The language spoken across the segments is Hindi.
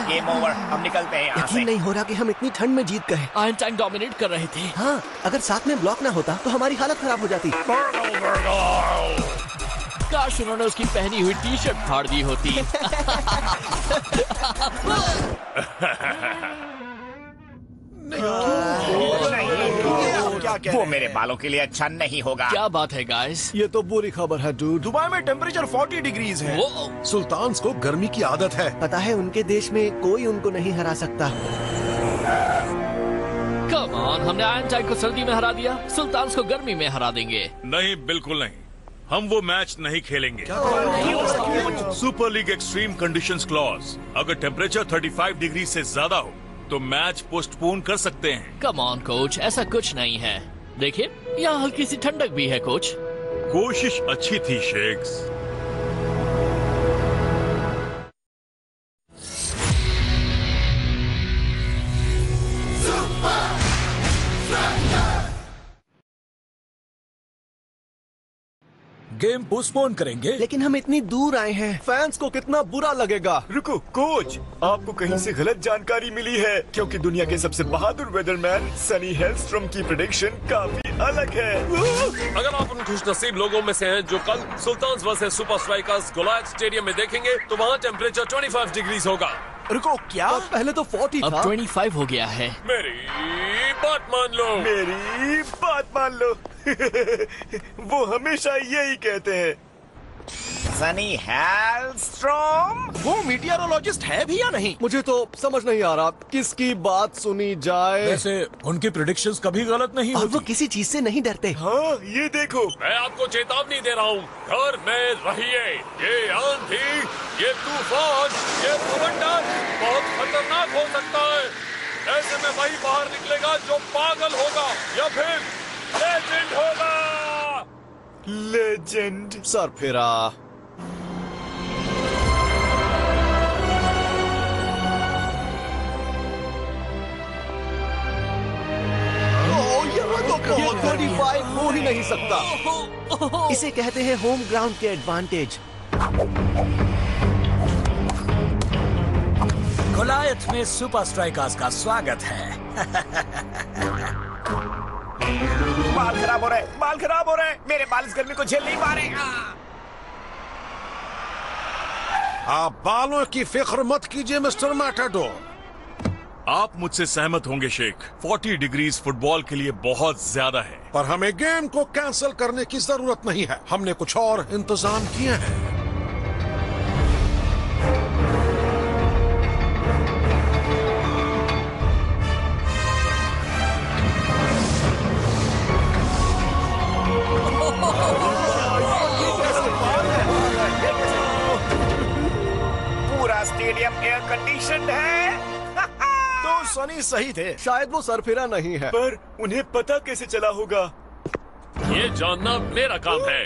गेम ओवर, हम निकलते हैं यहाँ से। यकीन नहीं हो रहा कि हम इतनी ठंड में जीत गए। आयरन टैंक डोमिनेट कर रहे थे। हाँ, अगर साथ में ब्लॉक ना होता तो हमारी हालत खराब हो जाती। काश उन्होंने उसकी पहनी हुई टी शर्ट फाड़ दी होती। वो मेरे बालों के लिए अच्छा नहीं होगा। क्या बात है गाइस? ये तो बुरी खबर है डूड। दुबई में टेम्परेचर 40 डिग्रीज है। सुल्तान को गर्मी की आदत है। पता है उनके देश में कोई उनको नहीं हरा सकता। कम ऑन, हमने आयरन टैंक को सर्दी में हरा दिया, सुल्तान को गर्मी में हरा देंगे। नहीं, बिल्कुल नहीं। हम वो मैच नहीं खेलेंगे। Super league extreme conditions clause, अगर टेम्परेचर 35 डिग्री से ज्यादा हो तो मैच पोस्टपोन कर सकते हैं। कम ऑन कोच, ऐसा कुछ नहीं है। देखिए, यहाँ हल्की सी ठंडक भी है कोच। कोशिश अच्छी थी शेक्स। गेम पोस्टपोन करेंगे। लेकिन हम इतनी दूर आए हैं, फैंस को कितना बुरा लगेगा। रुको कोच, आपको कहीं से गलत जानकारी मिली है, क्योंकि दुनिया के सबसे बहादुर वेदरमैन सनी हेलस्ट्रॉम की प्रेडिक्शन काफी अलग है। अगर आप उन खुशनसीब लोगों में से हैं जो कल सुल्तान versus super strikers Goliath stadium में देखेंगे, तो वहाँ टेम्परेचर 25 डिग्री होगा। रुको, क्या? पहले तो 40 अब था। 25 हो गया है। मेरी बात मान लो। मेरी बात मान लो। वो हमेशा यही कहते हैं। सनी हेलस्ट्रॉम वो मीटियोरोलॉजिस्ट है भी या नहीं? मुझे तो समझ नहीं आ रहा किसकी बात सुनी जाए। वैसे उनकी प्रेडिक्शंस कभी गलत नहीं और होती। वो किसी चीज से नहीं डरते। हाँ, ये देखो। मैं आपको चेतावनी दे रहा हूँ, घर में रहिए। ये आंधी, ये तूफान, ये समंदर बहुत खतरनाक हो सकता है। ऐसे में वही बाहर निकलेगा जो पागल होगा या फिर लेजेंड होगा। लेजेंड। सर फिरा। ये 35 हो ही नहीं सकता। इसे कहते हैं होम ग्राउंड के एडवांटेज। गोलायत में सुपर स्ट्राइकर्स का स्वागत है। बाल खराब हो रहे, बाल खराब हो रहे। मेरे बाल इस गर्मी को झेल नहीं पा रहे। आप बालों की फिक्र मत कीजिए मिस्टर मैटाडोर। आप मुझसे सहमत होंगे शेख, 40 डिग्रीज फुटबॉल के लिए बहुत ज्यादा है। पर हमें गेम को कैंसिल करने की जरूरत नहीं है। हमने कुछ और इंतजाम किए हैं। पूरा स्टेडियम एयर कंडीशनड है। तो सनी सही थे। शायद वो सरफिरा नहीं है। पर उन्हें पता कैसे चला होगा? ये जानना मेरा काम है।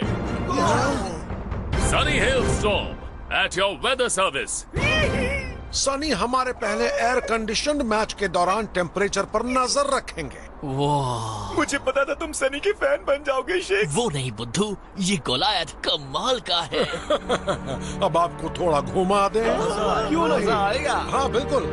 Sunny Hailstorm at your weather service. Sunny हमारे पहले एयर कंडीशनड मैच के दौरान टेम्परेचर पर नजर रखेंगे। वाह, मुझे पता था तुम सनी के फैन बन जाओगे शेख। वो नहीं बुद्धू, ये गोलायत कमाल का है। अब आपको थोड़ा घुमा दें। क्यों नहीं? आएगा। हाँ बिल्कुल।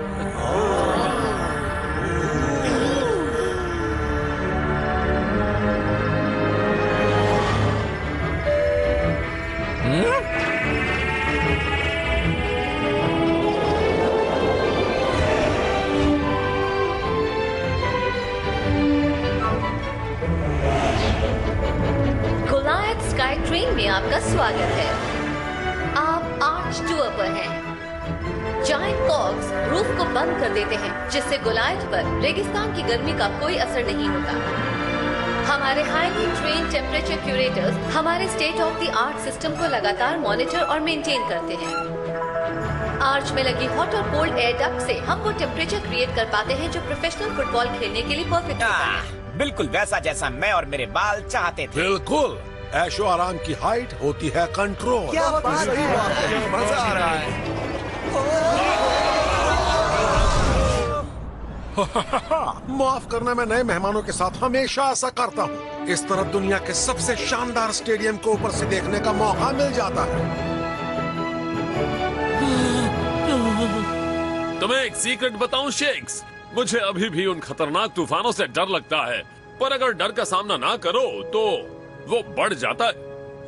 गोलायत स्काई ट्रेन में आपका स्वागत है। आप आर्च टूर पर हैं। जायंट कॉग्स रूफ को बंद कर देते हैं, जिससे गोलायत पर रेगिस्तान की गर्मी का कोई असर नहीं होता। हमारे हाईली ट्रेन टेम्परेचर क्यूरेटर्स हमारे state of the art system को लगातार मॉनिटर और मेंटेन करते हैं। आर्च में लगी हॉट और कोल्ड एयर डक्ट से हम वो टेम्परेचर क्रिएट कर पाते हैं जो प्रोफेशनल फुटबॉल खेलने के लिए परफेक्ट होता है। बिल्कुल वैसा जैसा मैं और मेरे बाल चाहते थे। बिल्कुल, ऐशो आराम की हाइट होती है कंट्रोल। क्या बात है? मजा आ रहा है। माफ करना, मैं नए मेहमानों के साथ हमेशा ऐसा करता हूँ। इस तरह दुनिया के सबसे शानदार स्टेडियम को ऊपर से देखने का मौका मिल जाता है। तुम्हें एक सीक्रेट बताऊं शेक्स, मुझे अभी भी उन खतरनाक तूफानों से डर लगता है, पर अगर डर का सामना ना करो तो वो बढ़ जाता है।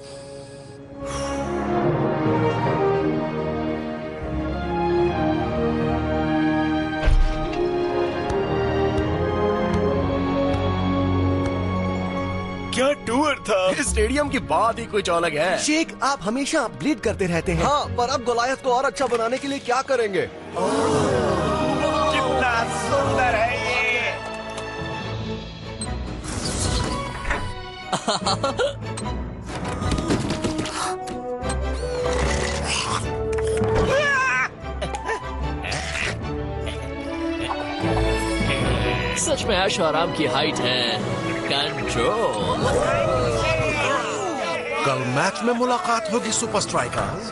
क्या टूर था। इस स्टेडियम की बात ही कुछ अलग है। शेख, आप हमेशा अपग्रेड करते रहते हैं। हाँ, पर अब गोलायत को और अच्छा बनाने के लिए क्या करेंगे? कितना सुंदर है ये। सच में ऐशो आराम की हाइट है कंट्रोल। कल मैच में मुलाकात होगी सुपर स्ट्राइकर्स।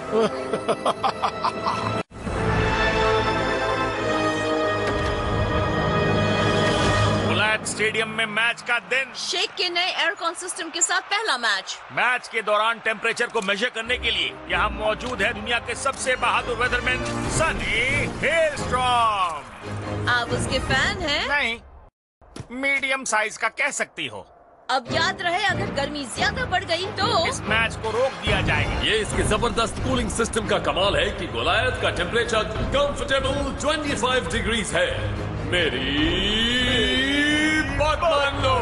गुलायत स्टेडियम में मैच का दिन। शेख के नए एयरकॉन सिस्टम के साथ पहला मैच के दौरान टेम्परेचर को मेजर करने के लिए यहाँ मौजूद है दुनिया के सबसे बहादुर वेदरमैन सनी हेलस्ट्रॉम। आप उसके फैन हैं? नहीं, मीडियम साइज का कह सकती हो। अब याद रहे, अगर गर्मी ज्यादा बढ़ गई तो इस मैच को रोक दिया जाएगा। ये इसके जबरदस्त कूलिंग सिस्टम का कमाल है कि गोलायत का टेम्परेचर कंफर्टेबल 25 डिग्रीज है। मेरी बात मान लो।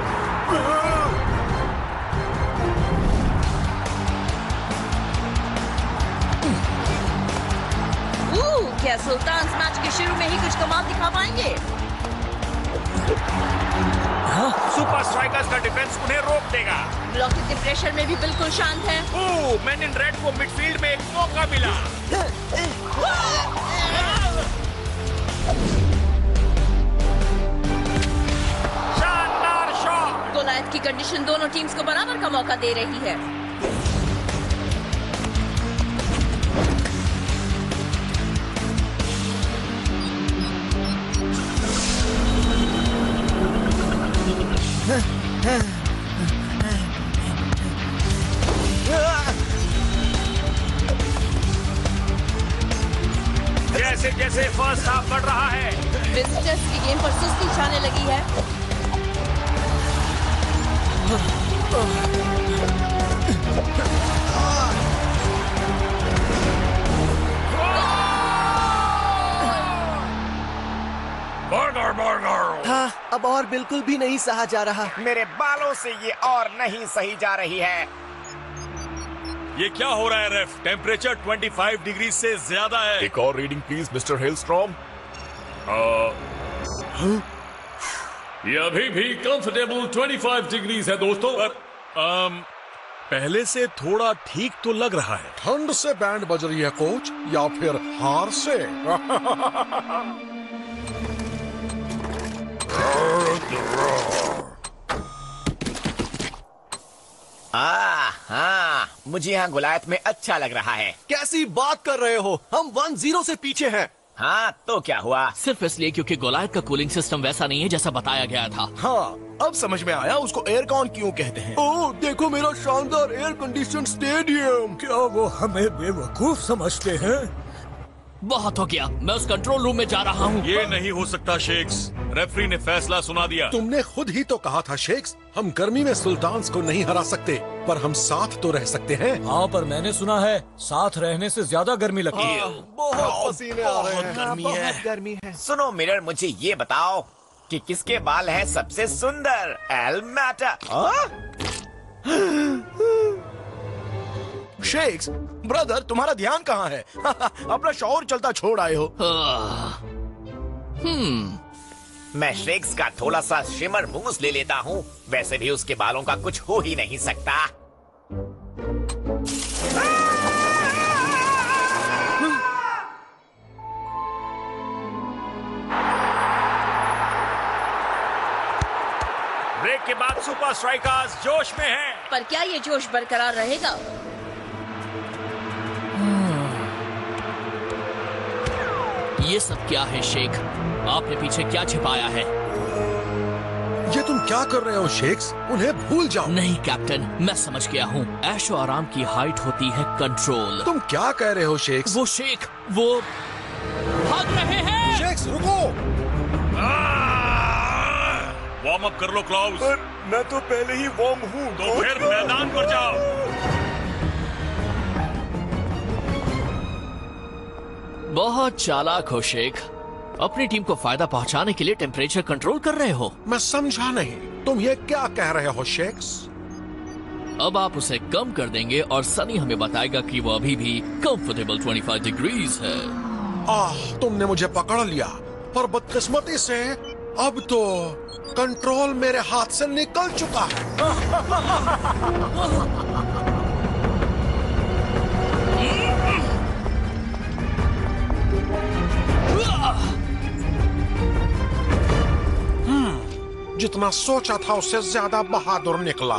क्या सुल्तान मैच के शुरू में ही कुछ कमाल दिखा पाएंगे? सुपर स्ट्राइकर्स का डिफेंस उन्हें रोक देगा। ब्लॉकिंग के प्रेशर में भी बिल्कुल शांत है। मैन इन रेड को मिडफील्ड में एक मौका मिला। शानदार शॉट। गोलायत की कंडीशन दोनों टीम्स को बराबर का मौका दे रही है। जैसे जैसे फर्स्ट हाफ बढ़ रहा है, विजिटर्स की गेम पर सुस्ती छाने लगी है। Burger burger. हाँ, अब और बिल्कुल भी नहीं सहा जा रहा। मेरे बालों से ये और नहीं सही जा रही है। ये क्या हो रहा है रेफ? टेम्परेचर 25 डिग्री से ज्यादा है। एक और रीडिंग प्लीज मिस्टर हेलस्ट्रॉम। ये अभी भी कंफर्टेबल 25 डिग्रीज है दोस्तों। पहले से थोड़ा ठीक तो लग रहा है। ठंड से बैंड बज रही है कोच, या फिर हार से? हाँ, मुझे यहाँ गुलायत में अच्छा लग रहा है। कैसी बात कर रहे हो? हम 1-0 से पीछे हैं। हाँ, तो क्या हुआ? सिर्फ इसलिए क्योंकि गोलायत का कूलिंग सिस्टम वैसा नहीं है जैसा बताया गया था। हाँ, अब समझ में आया उसको एयरकॉन क्यों कहते हैं। ओह, देखो मेरा शानदार एयर कंडीशन स्टेडियम। क्या वो हमें बेवकूफ समझते हैं? बहुत हो गया, मैं उस कंट्रोल रूम में जा रहा हूँ। ये नहीं हो सकता शेक्स, रेफरी ने फैसला सुना दिया। तुमने खुद ही तो कहा था शेक्स, हम गर्मी में सुल्तान्स को नहीं हरा सकते, पर हम साथ तो रह सकते हैं। हाँ, पर मैंने सुना है साथ रहने से ज्यादा गर्मी लगती है। बहुत पसीने आ रहे हैं। गर्मी है। बहुत गर्मी है। सुनो मिरर, मुझे ये बताओ कि किसके बाल हैं सबसे सुंदर? L matter. शेक्स ब्रदर, तुम्हारा ध्यान कहाँ है? अपना शौर चलता छोड़ आए हो। मैं शेक्स का थोड़ा सा शिमर मूस ले लेता हूँ। वैसे भी उसके बालों का कुछ हो ही नहीं सकता। ब्रेक के बाद सुपर स्ट्राइकर्स जोश में हैं। पर क्या ये जोश बरकरार रहेगा? ये सब क्या है शेख? आपने पीछे क्या छिपाया है? ये तुम क्या कर रहे हो शेक्स? उन्हें भूल जाओ। नहीं कैप्टन, मैं समझ गया हूँ। ऐशो आराम की हाइट होती है कंट्रोल। तुम क्या कह रहे हो शेक्स? वो शेख, वो भाग लग रहे हैं। शेक्स रुको। वार्म अप कर लो क्लाउस। पर मैं तो पहले ही वार्म हूँ। तो फिर मैदान पर जाओ। बहुत चालाक हो शेख। अपनी टीम को फायदा पहुंचाने के लिए टेम्परेचर कंट्रोल कर रहे हो। मैं समझा नहीं, तुम ये क्या कह रहे हो शेक्स? अब आप उसे कम कर देंगे और सनी हमें बताएगा कि वो अभी भी कंफर्टेबल 25 डिग्रीज है। तुमने मुझे पकड़ लिया, पर बदकिस्मती से अब तो कंट्रोल मेरे हाथ से निकल चुका है। जितना सोचा था उससे ज्यादा बहादुर निकला।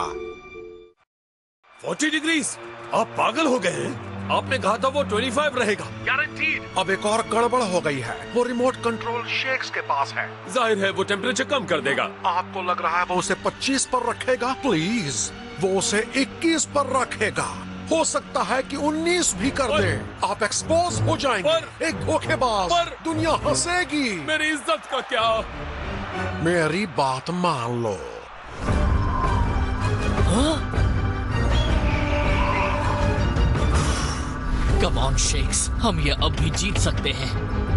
40 डिग्रीज? आप पागल हो गए हैं? आपने कहा था वो 25 रहेगा। गारंटीड। अब एक और गड़बड़ हो गई है। वो रिमोट कंट्रोल शेक्स के पास है। जाहिर है वो टेम्परेचर कम कर देगा। आपको लग रहा है वो उसे 25 पर रखेगा? प्लीज, वो उसे 21 पर रखेगा। हो सकता है कि 19 भी कर दे। आप एक्सपोज हो जाएंगे। एक धोखेबाज। दुनिया हंसेगी। मेरी इज्जत का क्या? मेरी बात मान लो। कम ऑन शेक्स, हम ये अब भी जीत सकते हैं।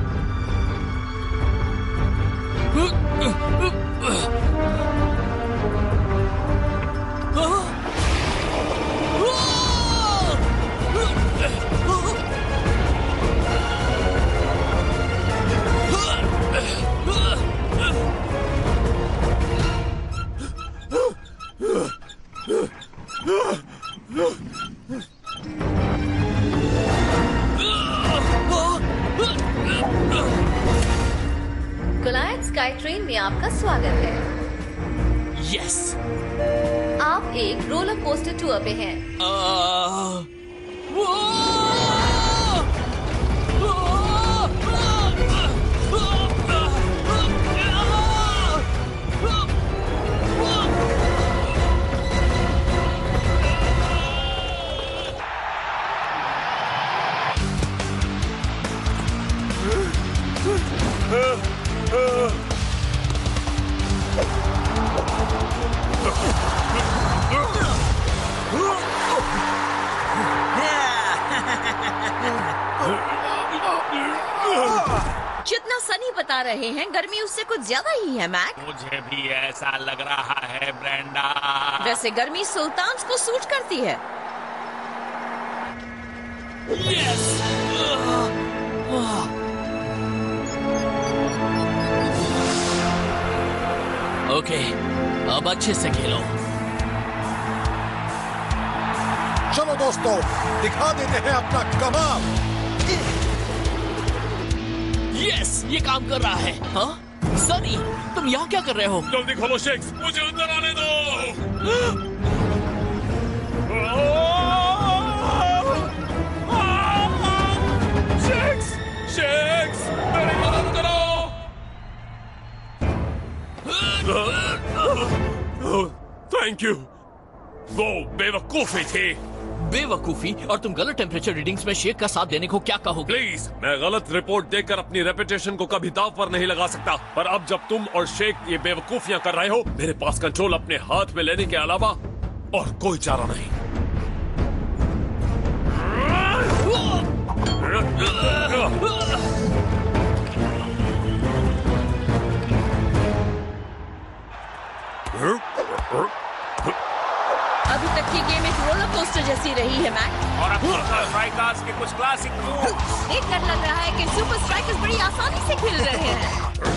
गोलायत स्काई ट्रेन में आपका स्वागत है। यस। आप एक रोलर कोस्टर टूर पे हैं। जितना सनी बता रहे हैं, गर्मी उससे कुछ ज्यादा ही है मैक। मुझे भी ऐसा लग रहा है ब्रेंडा। वैसे गर्मी सुल्तान को सूट करती है। यस। ओके, अब अच्छे से खेलो। चलो दोस्तों, दिखा देते हैं अपना कमाल। यस, ये काम कर रहा है। हाँ सनी, तुम यहाँ क्या कर रहे हो? जल्दी खोलो शेक्स, मुझे अंदर आने दो। शेक्स, शेक्स, मेरी मदद करो। Thank you. वो बेवकूफी थी। बेवकूफी? और तुम गलत टेम्परेचर रीडिंग्स में शेक का साथ देने को क्या कहोगे? प्लीज, मैं गलत रिपोर्ट देकर अपनी रेपुटेशन को कभी दांव पर नहीं लगा सकता। पर अब जब तुम और शेख ये बेवकूफियां कर रहे हो, मेरे पास कंट्रोल अपने हाथ में लेने के अलावा और कोई चारा नहीं। अभी तक की गेम एक रोलर कोस्टर जैसी रही है मैक। और अब सुपर स्ट्राइकर्स के कुछ क्लासिक मूव्स। देखकर लग रहा है कि सुपर स्ट्राइकर्स बड़ी आसानी से खेल रहे हैं।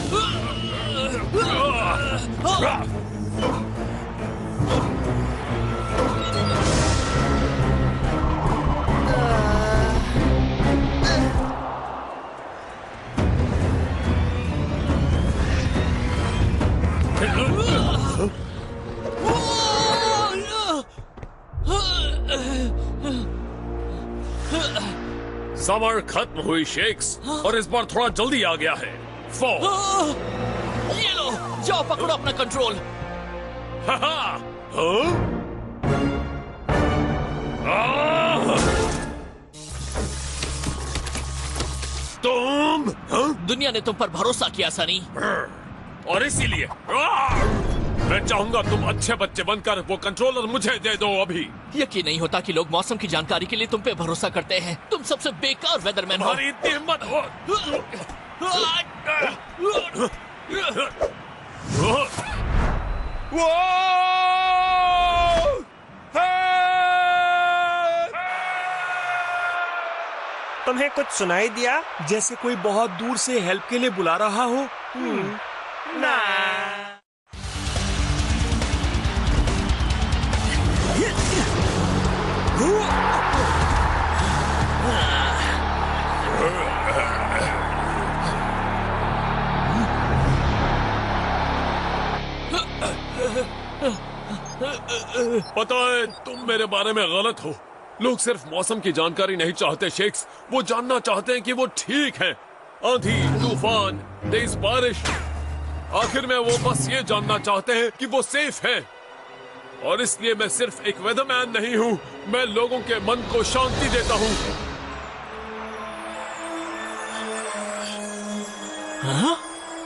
समर खत्म हुई शेक्स, और इस बार थोड़ा जल्दी आ गया है। 4। ये लो, जाओ पकड़ो अपना कंट्रोल। तुम दुनिया ने तुम पर भरोसा किया सनी। और इसीलिए मैं चाहूंगा तुम अच्छे बच्चे बनकर वो कंट्रोलर मुझे दे दो अभी। यकीन नहीं होता कि लोग मौसम की जानकारी के लिए तुम पे भरोसा करते हैं। तुम सबसे बेकार वेदरमैन हो। तुम्हारी इतनी हिम्मत हो। तुम्हें कुछ सुनाई दिया जैसे कोई बहुत दूर से हेल्प के लिए बुला रहा हो? ना। पता है तुम मेरे बारे में गलत हो। लोग सिर्फ मौसम की जानकारी नहीं चाहते शेक्स, वो जानना चाहते हैं कि वो ठीक है। आंधी, तूफान, तेज बारिश, आखिर में वो बस ये जानना चाहते हैं कि वो सेफ है। और इसलिए मैं सिर्फ एक वेदरमैन नहीं हूँ, मैं लोगों के मन को शांति देता हूँ। हाँ?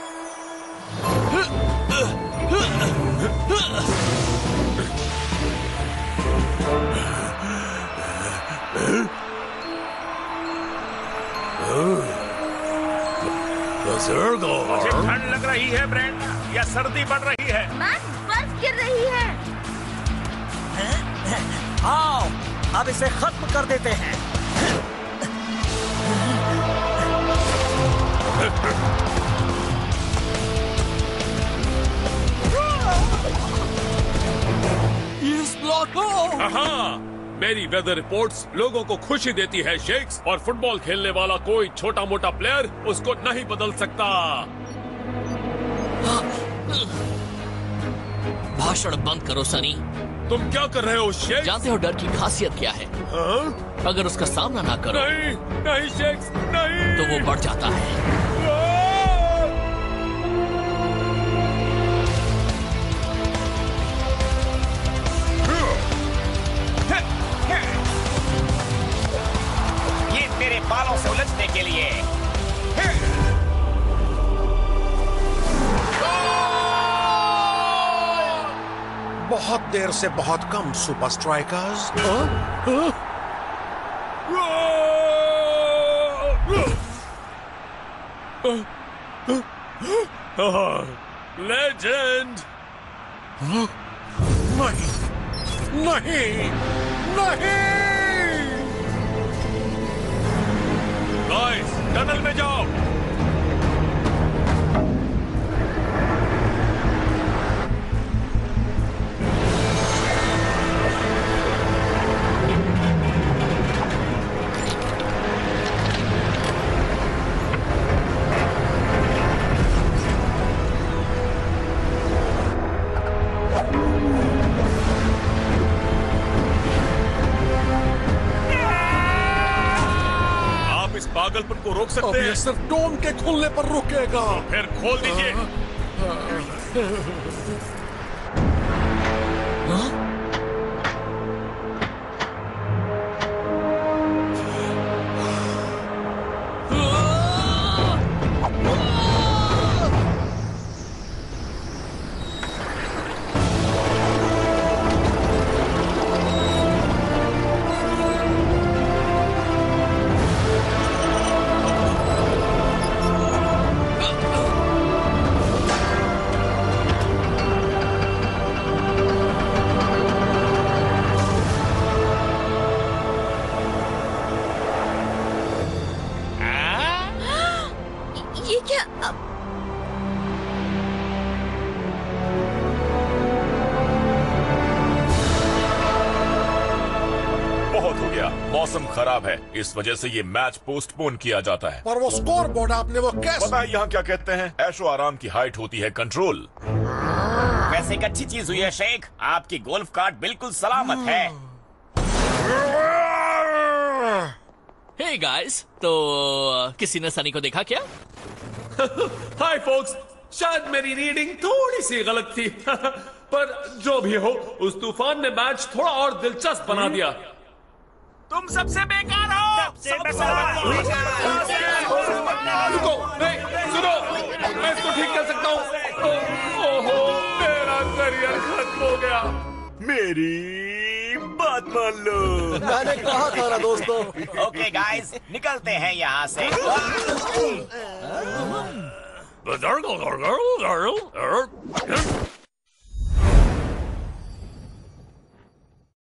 मुझे ठंड लग रही है ब्रेंडा, या सर्दी बढ़ रही है? बर्फ गिर रही है। आओ अब इसे खत्म कर देते हैं। मेरी वेदर रिपोर्ट्स लोगों को खुशी देती है शेक्स, और फुटबॉल खेलने वाला कोई छोटा मोटा प्लेयर उसको नहीं बदल सकता। भाषण बंद करो सनी। तुम क्या कर रहे हो शेक्स? जानते हो डर की खासियत क्या है? अगर उसका सामना ना करो नहीं शेक्स, नहीं, तो वो बढ़ जाता है। ये तेरे बालों से उलझने के लिए। बहुत देर से बहुत कम सुपर स्ट्राइकर्स। लेजेंड। नहीं नहीं नहीं। गाइस, टनल में जाओ। पागलपन को रोक सकते हैं? सिर्फ डोम के खुलने पर रुकेगा। तो फिर खोल दीजिए। मौसम खराब है, इस वजह से ये मैच पोस्टपोन किया जाता है। पर वो स्कोर बोर्ड आपने वो कैसे? पता है यहाँ क्या कहते हैं? ऐशो आराम की हाइट होती है कंट्रोल। वैसे एक अच्छी चीज हुई है शेख, आपकी गोल्फ कार्ट बिल्कुल सलामत है। हे गाइस, तो किसी ने सनी को देखा क्या? हाय फोक्स, शायद मेरी रीडिंग थोड़ी सी गलत थी पर जो भी हो, उस तूफान ने मैच थोड़ा और दिलचस्प बना दिया। तुम सबसे बेकार हो। रुको, खत्म हो गया। मेरी बात मान लो। मैंने कहा था ना दोस्तों। ओके गाइस, निकलते हैं यहाँ से। The